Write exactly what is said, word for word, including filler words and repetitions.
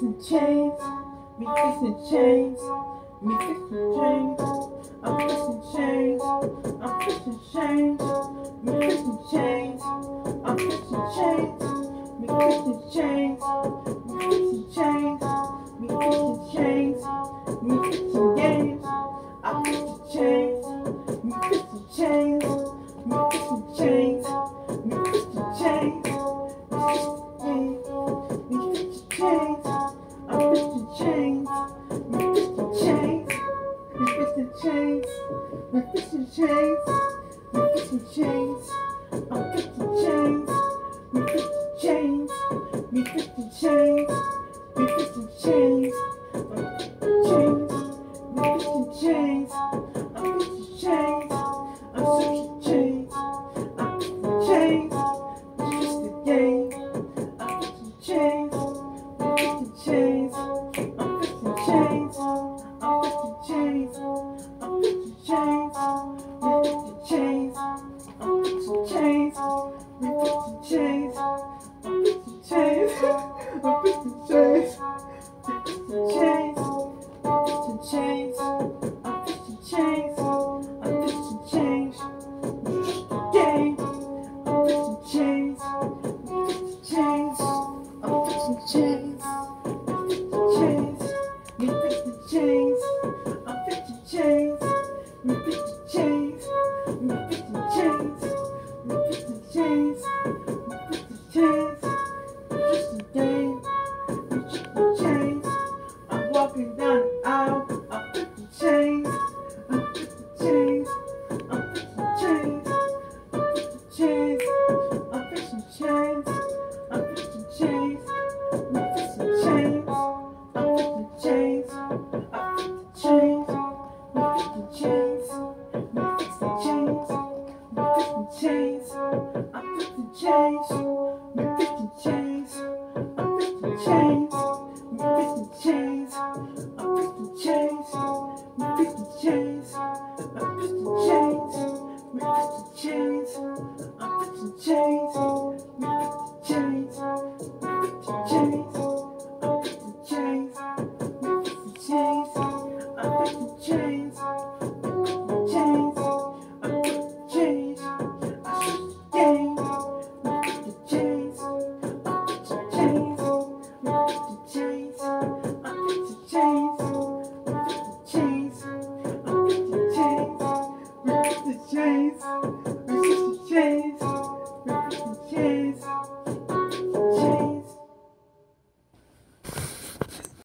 fixing chains, me fixing chains, me fixing chains. I'm fixing chains, I'm fixing chains, me fixing chains. I'm fixing chains, me fixing chains, me fixing chains, me fixing chains, me fixing games. I'm fixing chains, me fixing chains, me fixing chains, me fixing chains, me fixing chains. I'm fixing chains, me fixing chains, me fixing chains, me fixing chains, me fixing chains. I'm fixing chains, me fixing chains, me fixing chains, me fixing chains. I'm fixing chains, me fixing chains. I'm fixing chains, I'm switching chains. I'm fixing chains, it's just a game. I'm fixing chains, me fixing chains. I'm fixing chains, I'm fixing chains. I'm fixing chains, me fixing chains. I'm fixing chains, me fixing chains. I'm fixing chains, I'm fixing chains. Me fixing chains, me fixing chains. I'm fixing chains, I'm fixing chains. It's just a game. I'm fixing chains, me fixing chains. I'm fixing chains, me fixing chains. I'm fixing chains, me fixing chains. Me fixing chains, me fixing chains, me fixing chains. It's just a game, it's just a chains. I'm walking down the aisle, I'm fixing chains. I'm fixing chains, I'm fixing chains, I'm fixing chains. I'm fixing chains, I'm fixing chains, me fixing chains. I'm fixing chains, I'm fixing chains, me fixing chains, me fixing chains, me fixing chains. I'm fixing chains, me fixing chains, I'm fixing chains, me fixing chains. I'm fixing chains, me fixing chains, I'm fixing chains, me fixing chains. I'm fixing chains, me fixing chains, me fixing chains. I'm fixing chains, me fixing chains. I'm fixing chains, me fixing chains. I'm fixing chains. I switch the game. Me fixing chains. I'm fixing chains, me fixing chains. I'm fixing chains, me fixing chains. I'm fixing chains, me fixing chains. Me fixing chains, me fixing chains.